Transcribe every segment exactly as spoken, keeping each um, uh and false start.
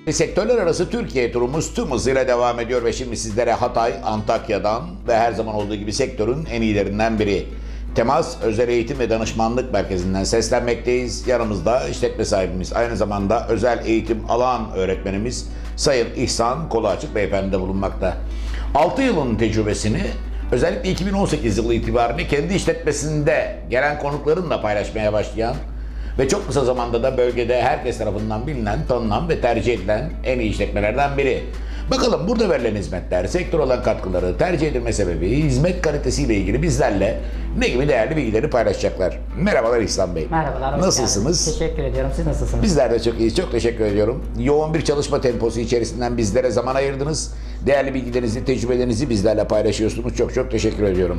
Sektörler arası Türkiye turumuz tüm hızıyla devam ediyor ve şimdi sizlere Hatay, Antakya'dan ve her zaman olduğu gibi sektörün en iyilerinden biri Temas Özel Eğitim ve Danışmanlık Merkezi'nden seslenmekteyiz. Yanımızda işletme sahibimiz, aynı zamanda özel eğitim alan öğretmenimiz Sayın İhsan Koluaçık Beyefendi de bulunmakta. altı yılın tecrübesini özellikle iki bin on sekiz yılı itibariyle kendi işletmesinde gelen konuklarınla paylaşmaya başlayan ve çok kısa zamanda da bölgede herkes tarafından bilinen, tanınan ve tercih edilen en iyi işletmelerden biri. Bakalım burada verilen hizmetler, sektör olan katkıları, tercih edilme sebebi, hizmet kalitesiyle ilgili bizlerle ne gibi değerli bilgileri paylaşacaklar. Merhabalar İhsan Bey. Merhabalar. Hoş Nasılsınız? geldiniz. Teşekkür ediyorum. Siz nasılsınız? Bizler de çok iyiyiz. Çok teşekkür ediyorum. Yoğun bir çalışma temposu içerisinden bizlere zaman ayırdınız. Değerli bilgilerinizi, tecrübelerinizi bizlerle paylaşıyorsunuz. Çok çok teşekkür ediyorum.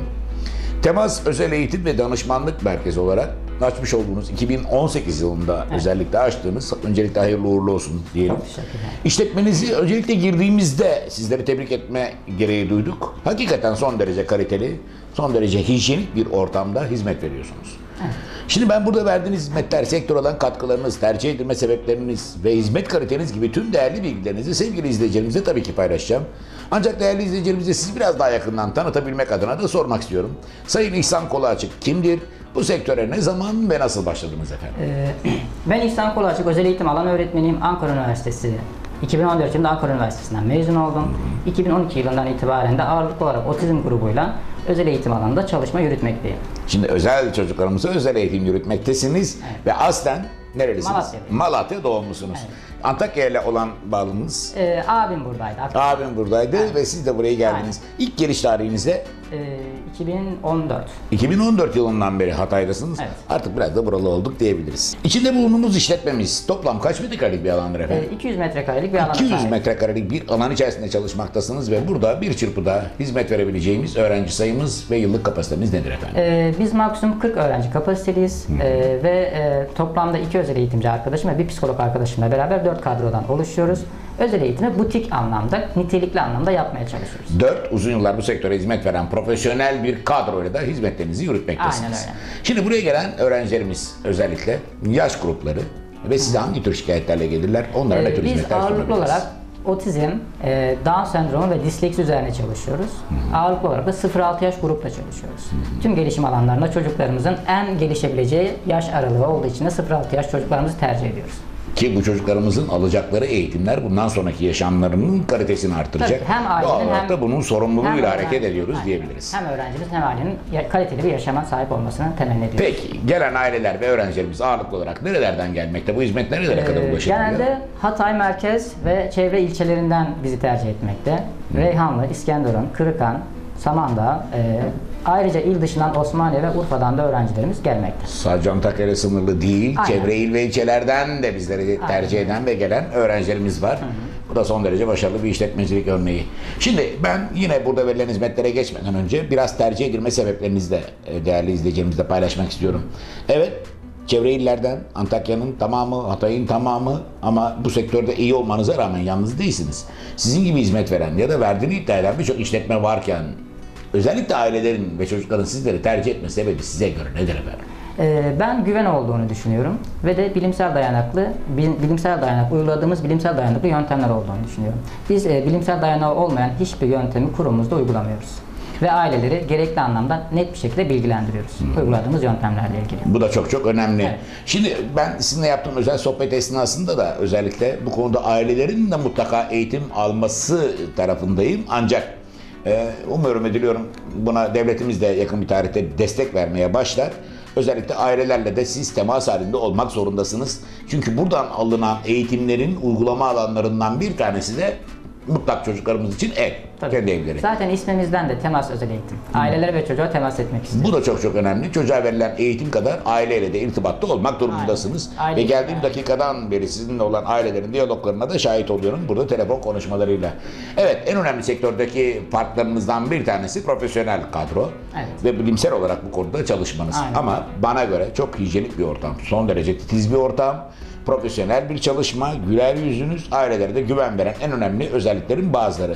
Temas Özel Eğitim ve Danışmanlık Merkezi olarak açmış olduğunuz iki bin on sekiz yılında evet. özellikle açtığınız, öncelikle hayırlı uğurlu olsun diyelim. Çok teşekkürler. İşletmenizi öncelikle girdiğimizde sizleri tebrik etme gereği duyduk. Hakikaten son derece kaliteli, son derece hijyenik bir ortamda hizmet veriyorsunuz. Evet. Şimdi ben burada verdiğiniz hizmetler, sektör olan katkılarınız, tercih edilme sebepleriniz ve hizmet kaliteniz gibi tüm değerli bilgilerinizi sevgili izleyicilerimizle tabii ki paylaşacağım. Ancak değerli izleyicilerimize sizi biraz daha yakından tanıtabilmek adına da sormak istiyorum. Sayın İhsan Koluaçık kimdir? Bu sektöre ne zaman ve nasıl başladınız efendim? Ee, ben İhsan Koluaçık, özel eğitim alan öğretmeniyim. Ankara Üniversitesi. iki bin on dört yılında Ankara Üniversitesi'nden mezun oldum. Hı hı. iki bin on iki yılından itibaren de ağırlıklı olarak otizm grubuyla özel eğitim alanında çalışma yürütmekteyim. Şimdi özel çocuklarımıza özel eğitim yürütmektesiniz evet. ve aslen nerelisiniz? Malatya'lıyım. Malatya doğumlusunuz. Evet. Antakya ile olan bağlılığınız? Ee, abim buradaydı. Aktif. Abim buradaydı evet. ve siz de buraya geldiniz. Aynen. İlk geliş tarihinizde? Ee, iki bin on dört. iki bin on dört yılından beri Hatay'dasınız. Evet. Artık biraz da buralı olduk diyebiliriz. İçinde bulunduğumuz işletmemiz toplam kaç metrekarelik bir alandır efendim? Ee, iki yüz metrekarelik bir alan. iki yüz metrekarelik bir alan içerisinde çalışmaktasınız ve burada bir çırpıda hizmet verebileceğimiz öğrenci sayımız ve yıllık kapasitemiz nedir efendim? Ee, biz maksimum kırk öğrenci kapasiteliyiz ee, ve e, toplamda iki özel eğitimci arkadaşım ve bir psikolog arkadaşımla beraber dört kadrodan oluşuyoruz. Özel eğitimi butik anlamda, nitelikli anlamda yapmaya çalışıyoruz. Dört uzun yıllar bu sektöre hizmet veren profesyonel bir kadroyla da hizmetlerinizi yürütmektesiniz. Aynen öyle. Şimdi buraya gelen öğrencilerimiz özellikle yaş grupları ve size hangi tür şikayetlerle gelirler? Onlara ee, ne tür hizmetler sunabiliriz? Biz ağırlıklı olarak otizm, e, Down sendromu ve disleksi üzerine çalışıyoruz. Hı-hı. Ağırlıklı olarak da sıfır altı yaş grupla çalışıyoruz. Hı-hı. Tüm gelişim alanlarında çocuklarımızın en gelişebileceği yaş aralığı olduğu için de sıfır altı yaş çocuklarımızı tercih ediyoruz. Ki bu çocuklarımızın alacakları eğitimler bundan sonraki yaşamlarının kalitesini artıracak. Tabii, hem ailenin hem da bunun sorumluluğuyla hem hareket ediyoruz aynen. diyebiliriz. Hem öğrencimiz hem ailenin kaliteli bir yaşama sahip olmasını temenni ediyoruz. Peki gelen aileler ve öğrencilerimiz ağırlıklı olarak nerelerden gelmekte? Bu hizmet nerelere ee, kadar ulaşabiliyor? Genelde Hatay merkez ve çevre ilçelerinden bizi tercih etmekte. Hmm. Reyhanlı, İskenderun, Kırıkhan, Samandağ, e, ayrıca il dışından Osmaniye ve Urfa'dan da öğrencilerimiz gelmekte. Sadece Antakya sınırlı değil, aynen. çevre il ve ilçelerden de bizleri tercih aynen. eden ve gelen öğrencilerimiz var. Hı hı. Bu da son derece başarılı bir işletmecilik örneği. Şimdi ben yine burada verilen hizmetlere geçmeden önce biraz tercih edilme sebeplerinizi de değerli izleyicilerimizle paylaşmak istiyorum. Evet, çevre illerden Antakya'nın tamamı, Hatay'ın tamamı ama bu sektörde iyi olmanıza rağmen yalnız değilsiniz. Sizin gibi hizmet veren ya da verdiğini iddia eden birçok işletme varken özellikle ailelerin ve çocukların sizleri tercih etme sebebi size göre nedir efendim? Ben güven olduğunu düşünüyorum ve de bilimsel dayanaklı, bilimsel dayanak uyguladığımız bilimsel dayanaklı yöntemler olduğunu düşünüyorum. Biz bilimsel dayanağı olmayan hiçbir yöntemi kurumumuzda uygulamıyoruz. Ve aileleri gerekli anlamda net bir şekilde bilgilendiriyoruz. Hmm. Uyguladığımız yöntemlerle ilgili. Bu da çok çok önemli. Evet. Şimdi ben sizinle yaptığım özel sohbet esnasında da özellikle bu konuda ailelerin de mutlaka eğitim alması tarafındayım. Ancak e, umuyorum ve diliyorum buna devletimiz de yakın bir tarihte destek vermeye başlar. Özellikle ailelerle de siz temas halinde olmak zorundasınız. Çünkü buradan alınan eğitimlerin uygulama alanlarından bir tanesi de mutlak çocuklarımız için ev, tabii. kendi evleri. Zaten ismimizden de temas özel eğitim. Ailelere ve çocuğa temas etmek istiyoruz. Bu da çok çok önemli. Çocuğa verilen eğitim kadar aileyle de irtibatta olmak durumundasınız. Aynen. Ve geldiğim yani. dakikadan beri sizinle olan ailelerin diyaloglarına da şahit oluyorum burada telefon konuşmalarıyla. Evet, en önemli sektördeki farklarınızdan bir tanesi profesyonel kadro evet. ve bilimsel olarak bu konuda çalışmanız. Aynen. Ama bana göre çok hijyenik bir ortam, son derece titiz bir ortam. Profesyonel bir çalışma, güler yüzünüz, ailelere de güven veren en önemli özelliklerin bazıları.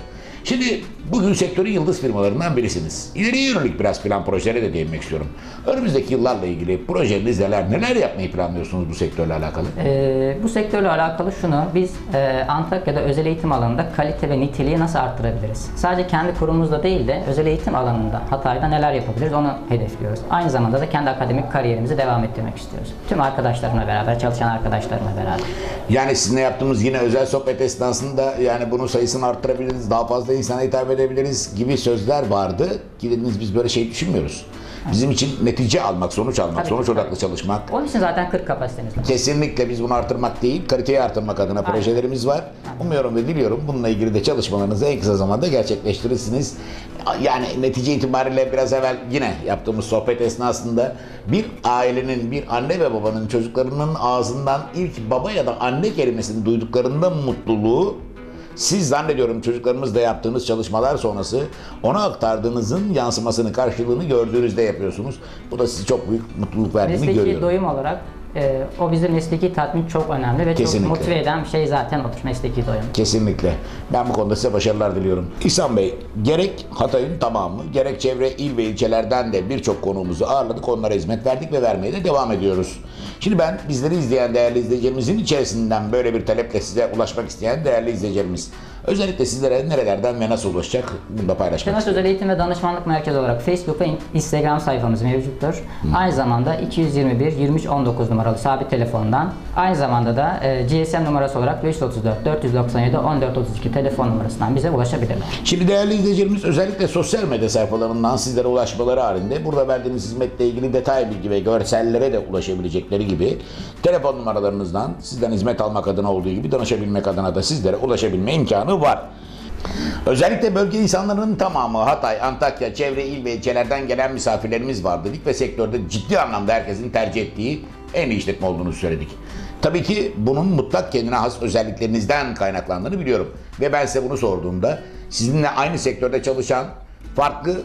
Şimdi bugün sektörün yıldız firmalarından birisiniz. İleriye yönelik biraz plan projelere de değinmek istiyorum. Önümüzdeki yıllarla ilgili projeniz neler, neler yapmayı planlıyorsunuz bu sektörle alakalı? Ee, bu sektörle alakalı şunu, biz e, Antakya'da özel eğitim alanında kalite ve niteliği nasıl arttırabiliriz? Sadece kendi kurumumuzda değil de özel eğitim alanında Hatay'da neler yapabiliriz onu hedefliyoruz. Aynı zamanda da kendi akademik kariyerimizi devam ettirmek istiyoruz. Tüm arkadaşlarımla beraber, çalışan arkadaşlarımla beraber. Yani sizinle yaptığımız yine özel sohbet esnasında yani bunun sayısını arttırabiliriz, daha fazla insana hitap edebiliriz gibi sözler vardı. Ki dediniz biz böyle şey düşünmüyoruz. Bizim için netice almak, sonuç almak, Tabii, sonuç tabii. odaklı çalışmak. Onun için zaten kırk kapasitemiz var. Kesinlikle biz bunu artırmak değil, kaliteyi artırmak adına Aynen. projelerimiz var. Umuyorum ve diliyorum bununla ilgili de çalışmalarınızı en kısa zamanda gerçekleştirirsiniz. Yani netice itibariyle biraz evvel yine yaptığımız sohbet esnasında bir ailenin, bir anne ve babanın çocuklarının ağzından ilk baba ya da anne kelimesini duyduklarında mutluluğu siz zannediyorum çocuklarımızla yaptığınız çalışmalar sonrası ona aktardığınızın yansımasını, karşılığını gördüğünüzde yapıyorsunuz. Bu da size çok büyük mutluluk verdiğini Mesleki görüyorum. doyum olarak e, o bizim mesleki tatmin çok önemli ve Kesinlikle. çok motive eden bir şey zaten odur, mesleki doyum. Kesinlikle. Ben bu konuda size başarılar diliyorum. İhsan Bey, gerek Hatay'ın tamamı, gerek çevre il ve ilçelerden de birçok konuğumuzu ağırladık, onlara hizmet verdik ve vermeye de devam ediyoruz. Şimdi ben bizleri izleyen değerli izleyicilerimizin içerisinden böyle bir taleple size ulaşmak isteyen değerli izleyicilerimiz, özellikle sizlere nerelerden ve nasıl ulaşacak bunu da paylaşmak Temas istiyorum. Özel Eğitim ve Danışmanlık Merkezi olarak Facebook ve Instagram sayfamız mevcuttur. Hı. Aynı zamanda iki yüz yirmi bir yirmi üç on dokuz numaralı sabit telefondan, aynı zamanda da e, G S M numarası olarak beş yüz otuz dört dört yüz doksan yedi on dört otuz iki telefon numarasından bize ulaşabilirler. Şimdi değerli izleyicilerimiz özellikle sosyal medya sayfalarından sizlere ulaşmaları halinde burada verdiğimiz hizmetle ilgili detay bilgi ve görsellere de ulaşabilecekleri gibi telefon numaralarınızdan sizden hizmet almak adına olduğu gibi danışabilmek adına da sizlere ulaşabilme imkanı var. Özellikle bölge insanlarının tamamı Hatay, Antakya, çevre il ve ilçelerden gelen misafirlerimiz var dedik ve sektörde ciddi anlamda herkesin tercih ettiği en iyi işletme olduğunu söyledik. Tabii ki bunun mutlak kendine has özelliklerinizden kaynaklandığını biliyorum. Ve ben size bunu sorduğumda sizinle aynı sektörde çalışan farklı,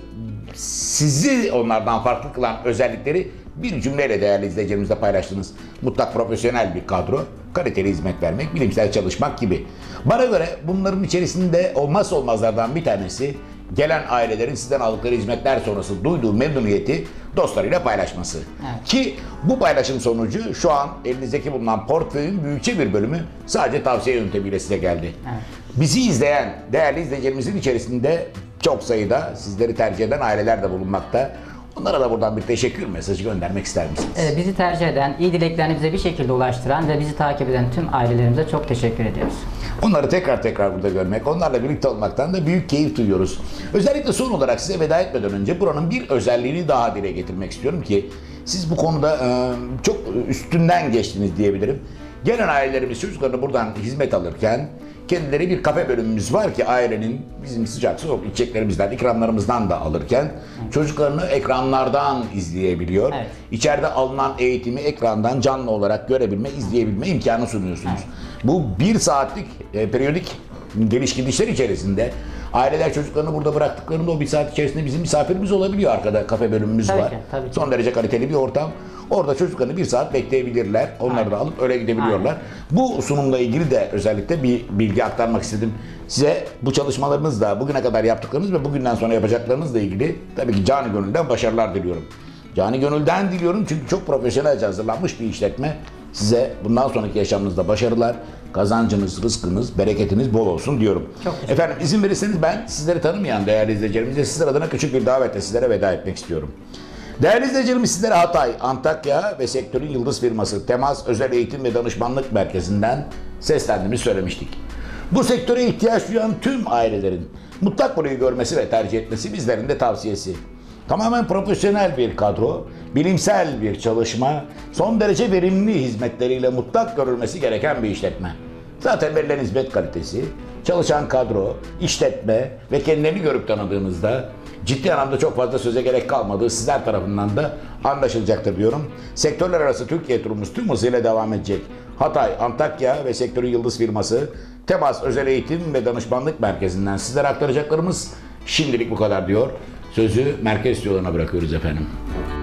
sizi onlardan farklı kılan özellikleri bir cümleyle değerli izleyicilerimizle paylaştınız. Mutlak profesyonel bir kadro, kaliteli hizmet vermek, bilimsel çalışmak gibi. Bana göre bunların içerisinde olmazsa olmazlardan bir tanesi gelen ailelerin sizden aldıkları hizmetler sonrası duyduğu memnuniyeti dostlarıyla paylaşması. Evet. Ki bu paylaşım sonucu şu an elinizdeki bulunan portföyün büyükçe bir bölümü sadece tavsiye yöntemiyle size geldi. Evet. Bizi izleyen değerli izleyicilerimizin içerisinde çok sayıda sizleri tercih eden aileler de bulunmakta. Onlara da buradan bir teşekkür mesajı göndermek ister misiniz? Ee, bizi tercih eden, iyi dileklerini bize bir şekilde ulaştıran ve bizi takip eden tüm ailelerimize çok teşekkür ediyoruz. Onları tekrar tekrar burada görmek, onlarla birlikte olmaktan da büyük keyif duyuyoruz. Özellikle son olarak size veda etmeden önce buranın bir özelliğini daha dile getirmek istiyorum ki siz bu konuda e, çok üstünden geçtiniz diyebilirim. Gelen ailelerimiz çocuklarını buradan hizmet alırken kendileri bir kafe bölümümüz var ki ailenin bizim sıcak soğuk içeceklerimizden, ikramlarımızdan da alırken çocuklarını ekranlardan izleyebiliyor. Evet. İçeride alınan eğitimi ekrandan canlı olarak görebilme, izleyebilme imkanı sunuyorsunuz. Evet. Bu bir saatlik e, periyodik geliş gidişler içerisinde aileler çocuklarını burada bıraktıklarında o bir saat içerisinde bizim misafirimiz olabiliyor. Arkada kafe bölümümüz Tabii var. ki, tabii ki. Son derece kaliteli bir ortam. Orada çocuklarını bir saat bekleyebilirler. Onları Aynen. da alıp öyle gidebiliyorlar. Aynen. Bu sunumla ilgili de özellikle bir bilgi aktarmak istedim. Size bu çalışmalarınızla, bugüne kadar yaptıklarınız ve bugünden sonra yapacaklarınızla ilgili tabii ki canı gönülden başarılar diliyorum. Canı gönülden diliyorum çünkü çok profesyonelce hazırlanmış bir işletme. Size bundan sonraki yaşamınızda başarılar, kazancınız, rızkınız, bereketiniz bol olsun diyorum. Çok teşekkür Efendim izin verirseniz ben sizleri tanımayan değerli izleyicilerimize sizler adına küçük bir davetle sizlere veda etmek istiyorum. Değerli izleyicilerimiz sizlere Hatay, Antakya ve sektörün yıldız firması Temas Özel Eğitim ve Danışmanlık Merkezi'nden seslendiğimizi söylemiştik. Bu sektöre ihtiyaç duyan tüm ailelerin mutlak burayı görmesi ve tercih etmesi bizlerin de tavsiyesi. Tamamen profesyonel bir kadro, bilimsel bir çalışma, son derece verimli hizmetleriyle mutlak görülmesi gereken bir işletme. Zaten verilen hizmet kalitesi, çalışan kadro, işletme ve kendilerini görüp tanıdığınızda ciddi anlamda çok fazla söze gerek kalmadığı sizler tarafından da anlaşılacaktır diyorum. Sektörler arası Türkiye turumuz tüm hızıyla devam edecek. Hatay, Antakya ve sektörün yıldız firması Temas Özel Eğitim ve Danışmanlık Merkezi'nden sizlere aktaracaklarımız şimdilik bu kadar diyor. Sözü merkez stüdyolarına bırakıyoruz efendim.